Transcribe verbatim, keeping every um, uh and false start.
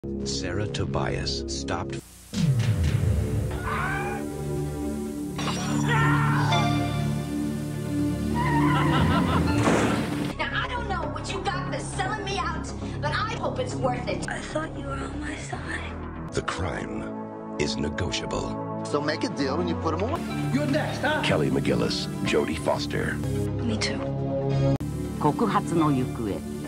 Sarah Tobias stopped. Now, I don't know what you got for selling me out, but I hope it's worth it. I thought you were on my side. The crime is negotiable. So make a deal and you put them away. You're next, huh? Kelly McGillis, Jodie Foster. Me too. 告発の行方